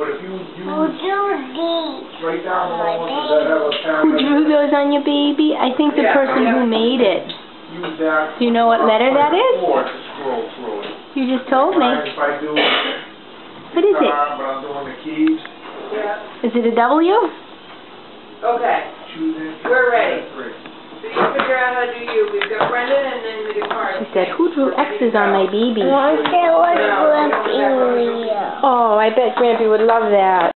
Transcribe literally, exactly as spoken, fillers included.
But if you use Who drew these? right down the ones that have a Who drew those on your baby? I think the Yeah, person yeah. who made it. Use that. Do you know what letter that is? Or to scroll through it. You just told me. If I do What is it? guitar, but I'm doing the keys. Yeah. Is it a W? Okay. Choosing. We're ready. Three. So you figure out how to do you. We've got Brendan and then the guitar. She said, who drew X's on my baby? I want to say what's Grumpy. Oh, I bet Grampy would love that.